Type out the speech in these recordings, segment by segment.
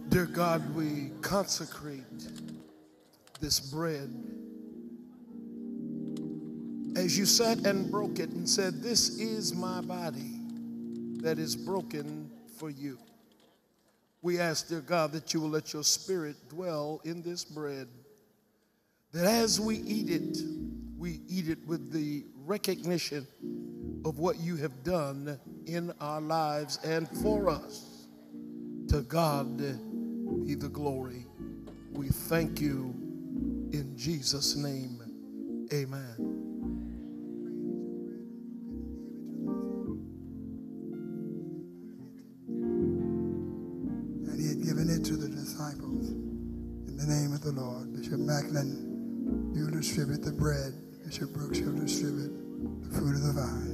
Dear God, we consecrate this bread as you sat and broke it and said, "This is my body that is broken for you." We ask, dear God, that you will let your spirit dwell in this bread, that as we eat it with the recognition of what you have done in our lives and for us. To God be the glory. We thank you in Jesus' name. Amen. And he had given it to the disciples. In the name of the Lord, Bishop Macklin, you will distribute the bread. Bishop Brooks, you'll distribute the fruit of the vine.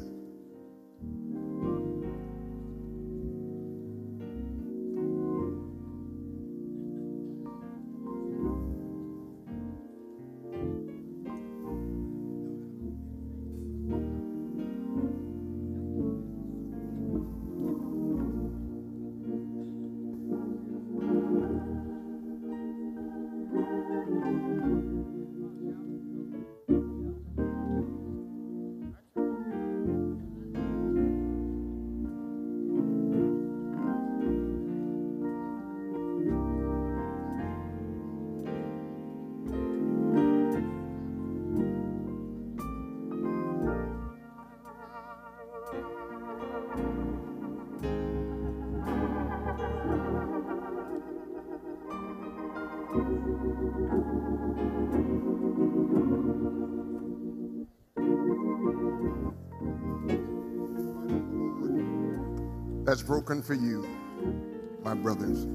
That's broken for you, my brothers.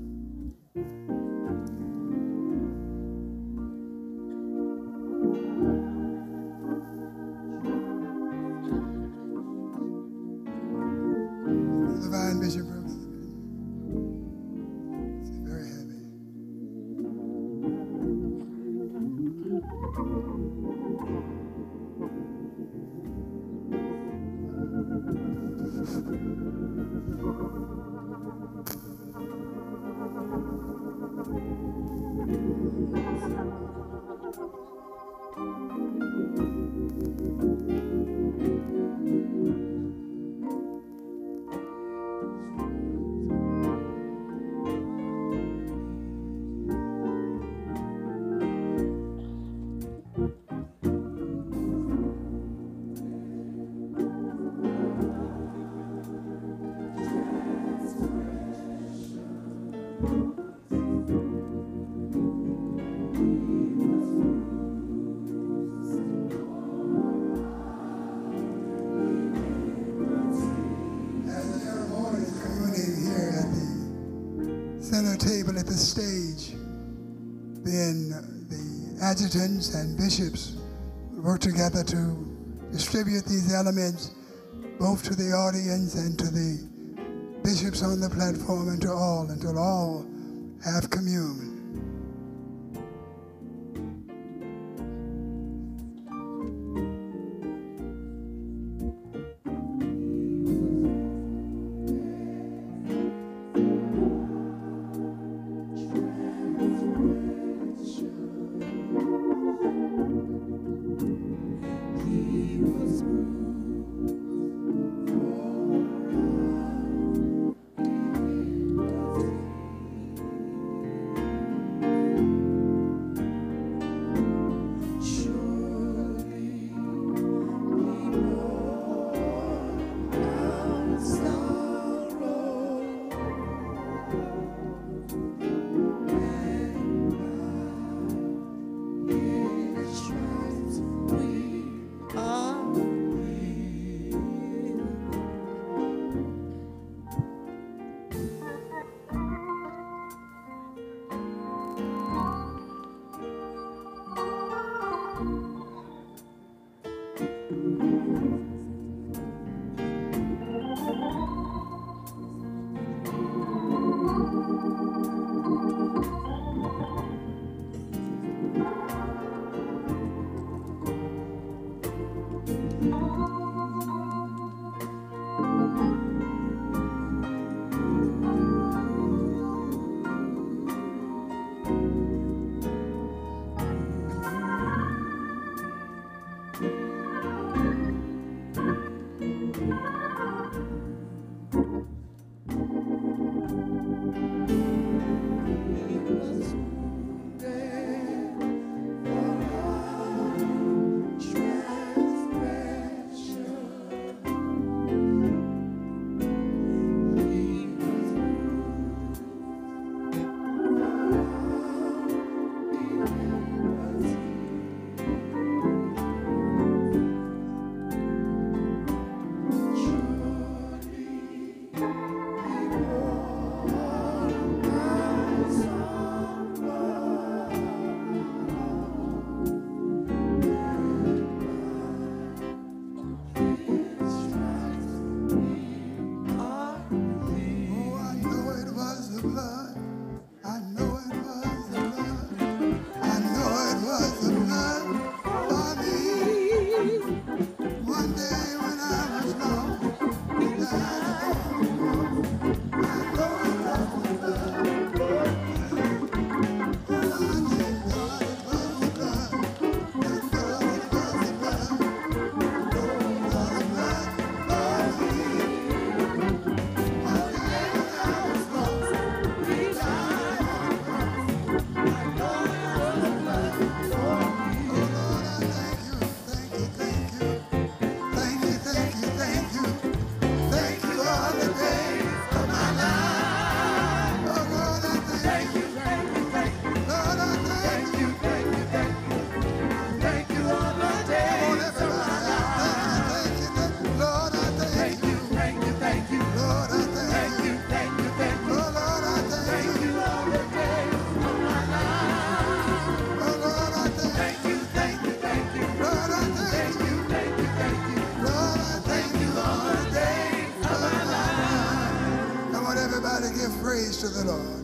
The vine, Bishop Brooks. It's very heavy. Table at the stage, then the adjutants and bishops work together to distribute these elements both to the audience and to the bishops on the platform and to all until all have communion. give praise to the Lord.